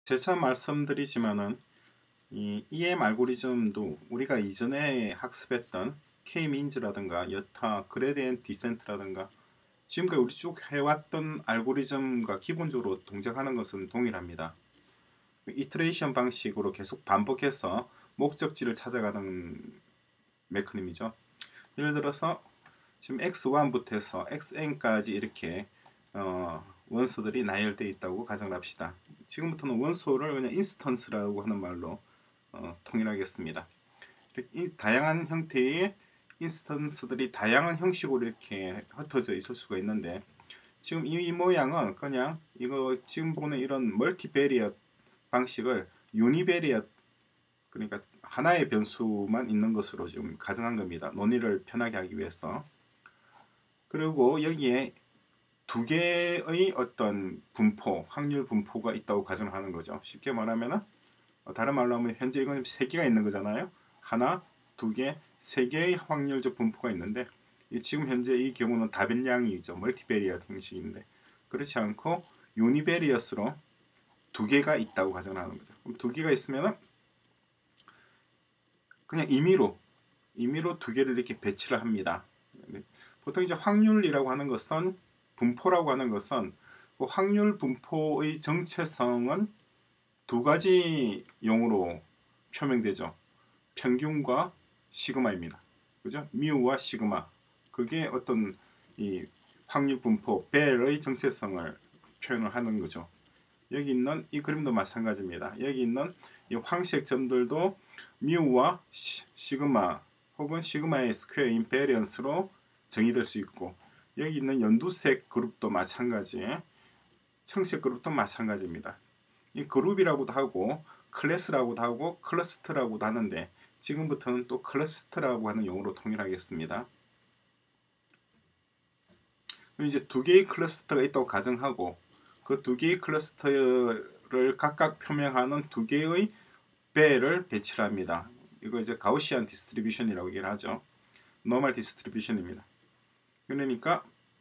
재차 말씀드리지만은 이 EM 알고리즘도 우리가 이전에 학습했던 K-민즈라든가 여타 그레디엔트 디센트라든가 지금까지 우리 쭉 해왔던 알고리즘과 기본적으로 동작하는 것은 동일합니다. 이터레이션 방식으로 계속 반복해서 목적지를 찾아가는 메커니즘이죠. 예를 들어서 지금 x1부터 해서 xn까지 이렇게 원소들이 나열되어 있다고 가정을 합시다. 지금부터는 원소를 그냥 인스턴스라고 하는 말로 통일하겠습니다. 이 다양한 형태의 인스턴스들이 다양한 형식으로 이렇게 흩어져 있을 수가 있는데, 지금 이 모양은 그냥 이거 지금 보는 이런 멀티베리엇 방식을 유니베리엇, 그러니까 하나의 변수만 있는 것으로 지금 가정한 겁니다. 논의를 편하게 하기 위해서. 그리고 여기에 두 개의 어떤 분포, 확률 분포가 있다고 가정하는 거죠. 쉽게 말하면 다른 말로 하면 현재 이건 세 개가 있는 거잖아요. 하나, 두 개, 세 개의 확률적 분포가 있는데, 지금 현재 이 경우는 다변량이죠. 멀티베리엇 형식인데, 그렇지 않고 유니베리엇으로 두 개가 있다고 가정하는 거죠. 그럼 두 개가 있으면 그냥 임의로 두 개를 이렇게 배치를 합니다. 보통 이제 확률이라고 하는 것은, 분포라고 하는 것은 그 확률 분포의 정체성은 두 가지 용어로 표명되죠. 평균과 시그마입니다. 그죠? 미우와 시그마. 그게 어떤 이 확률 분포 벨의 정체성을 표현을 하는 거죠. 여기 있는 이 그림도 마찬가지입니다. 여기 있는 이 황색 점들도 미우와 시그마 혹은 시그마의 스퀘어인 베리언스로 정의될 수 있고, 여기 있는 연두색 그룹도 마찬가지, 청색 그룹도 마찬가지입니다. 이 그룹이라고도 하고 클래스라고도 하고 클러스터라고도 하는데, 지금부터는 또 클러스터라고 하는 용어로 통일하겠습니다. 이제 두 개의 클러스터가 있다고 가정하고, 그 두 개의 클러스터를 각각 표명하는 두 개의 배를 배치를 합니다. 이거 이제 가우시안 디스트리뷰션이라고 얘기를 하죠. 노멀 디스트리뷰션입니다. 그러니까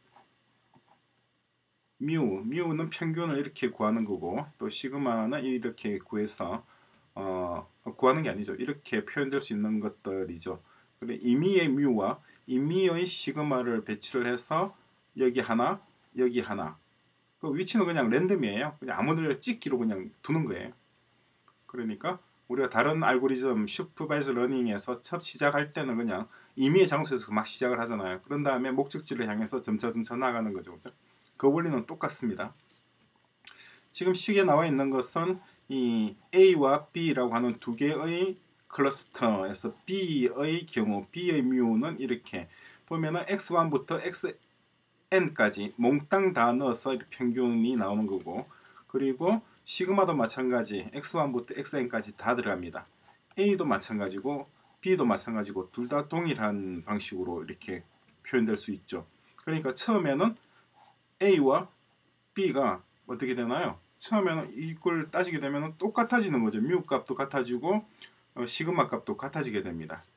미우는 평균을 이렇게 구하는 거고, 또 시그마는 이렇게 구해서 구하는 게 아니죠. 이렇게 표현될 수 있는 것들이죠. 그래, 임의의 뮤와 임의의 시그마를 배치를 해서 여기 하나, 여기 하나. 그 위치는 그냥 랜덤이에요. 그냥 아무데나 찍기로 그냥 두는 거예요. 그러니까 우리가 다른 알고리즘 슈퍼바이즈 러닝에서 첫 시작할 때는 그냥 임의의 장소에서 막 시작을 하잖아요. 그런 다음에 목적지를 향해서 점차 나가는 거죠. 그 원리는 똑같습니다. 지금 식에 나와 있는 것은 이 A와 B라고 하는 두 개의 클러스터에서 B의 경우, B의 뮤는 이렇게 보면은 X1부터 XN까지 몽땅 다 넣어서 평균이 나오는 거고, 그리고 시그마도 마찬가지 X1부터 XN까지 다 들어갑니다. A도 마찬가지고 B도 마찬가지고 둘 다 동일한 방식으로 이렇게 표현될 수 있죠. 그러니까 처음에는 A와 B가 어떻게 되나요? 처음에는 이걸 따지게 되면 똑같아지는 거죠. 뮤 값도 같아지고 시그마 값도 같아지게 됩니다.